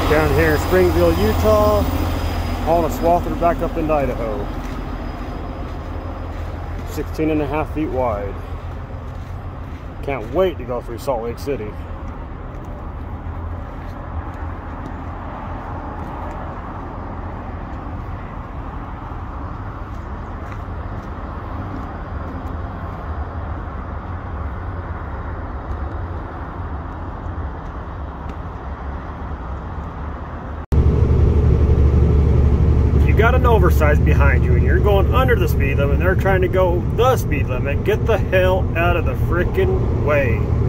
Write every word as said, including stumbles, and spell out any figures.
Down here in Springville, Utah, hauling a swather back up into Idaho. sixteen and a half feet wide. Can't wait to go through Salt Lake City. Got an oversized behind you and you're going under the speed limit and they're trying to go the speed limit, get the hell out of the freaking way.